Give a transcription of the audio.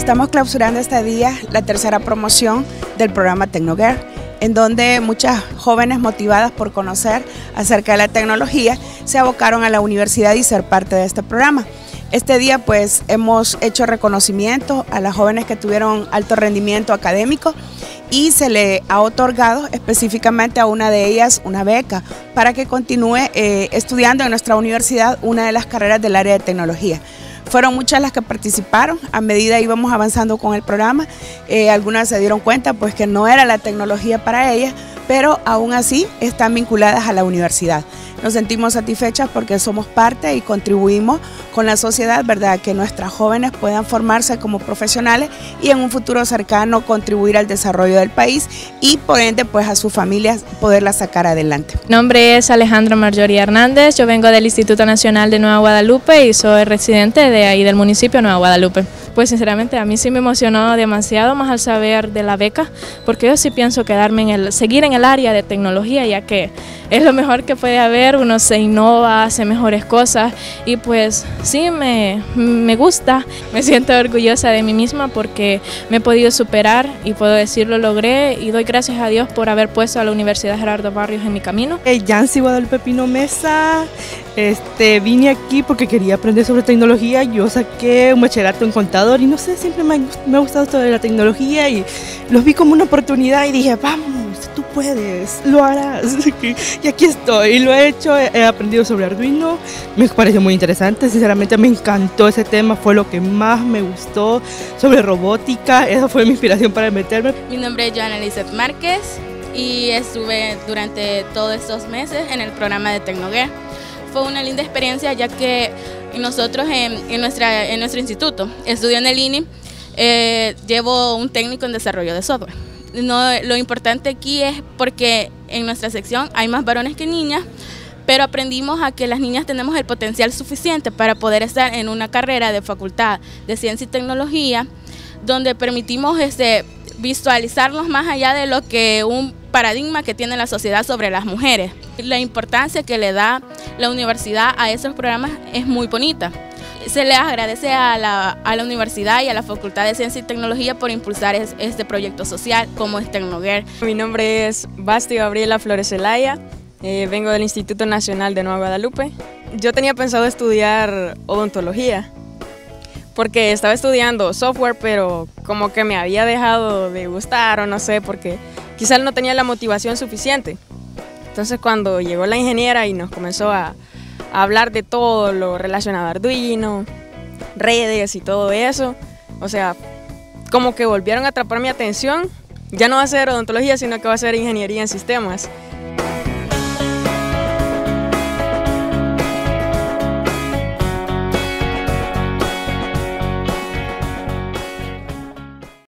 Estamos clausurando este día la tercera promoción del programa Tecnogirl, en donde muchas jóvenes motivadas por conocer acerca de la tecnología se abocaron a la universidad y ser parte de este programa. Este día pues hemos hecho reconocimiento a las jóvenes que tuvieron alto rendimiento académico y se le ha otorgado específicamente a una de ellas una beca para que continúe estudiando en nuestra universidad una de las carreras del área de tecnología. Fueron muchas las que participaron a medida íbamos avanzando con el programa. Algunas se dieron cuenta pues que no era la tecnología para ellas, pero aún así están vinculadas a la universidad. Nos sentimos satisfechas porque somos parte y contribuimos con la sociedad, ¿verdad? Que nuestras jóvenes puedan formarse como profesionales y en un futuro cercano contribuir al desarrollo del país y por ende pues a sus familias poderlas sacar adelante. Mi nombre es Alejandra Marjorie Hernández, yo vengo del Instituto Nacional de Nueva Guadalupe y soy residente de ahí del municipio de Nueva Guadalupe. Pues sinceramente a mí sí me emocionó demasiado más al saber de la beca, porque yo sí pienso seguir en el área de tecnología, ya que es lo mejor que puede haber, uno se innova, hace mejores cosas y pues sí me gusta, me siento orgullosa de mí misma porque me he podido superar y puedo decir lo logré y doy gracias a Dios por haber puesto a la Universidad Gerardo Barrios en mi camino. Yancy Guadalupe Pino Mesa, vine aquí porque quería aprender sobre tecnología, yo saqué un bachillerato en contador y no sé, siempre me ha gustado esto de la tecnología y los vi como una oportunidad y dije, vamos, tú puedes, lo harás, y aquí estoy, lo he hecho, he aprendido sobre Arduino, me pareció muy interesante, sinceramente me encantó ese tema, fue lo que más me gustó, sobre robótica, esa fue mi inspiración para meterme. Mi nombre es Joana Lizeth Márquez y estuve durante todos estos meses en el programa de Tecnogirl. Fue una linda experiencia ya que nosotros en nuestro instituto, estudio en el INI, llevo un técnico en desarrollo de software. Lo importante aquí es porque en nuestra sección hay más varones que niñas, pero aprendimos a que las niñas tenemos el potencial suficiente para poder estar en una carrera de facultad de ciencia y tecnología, donde permitimos visualizarnos más allá de lo que un paradigma que tiene la sociedad sobre las mujeres. La importancia que le da la universidad a esos programas es muy bonita. Se le agradece a la universidad y a la Facultad de Ciencia y Tecnología por impulsar este proyecto social como es Tecnogirl. Mi nombre es Basti Gabriela Flores Zelaya, vengo del Instituto Nacional de Nueva Guadalupe. Yo tenía pensado estudiar odontología porque estaba estudiando software, pero como que me había dejado de gustar o no sé, porque quizás no tenía la motivación suficiente. Entonces cuando llegó la ingeniera y nos comenzó a hablar de todo lo relacionado a Arduino, redes y todo eso, o sea, como que volvieron a atrapar mi atención. Ya no va a ser odontología, sino que va a ser ingeniería en sistemas.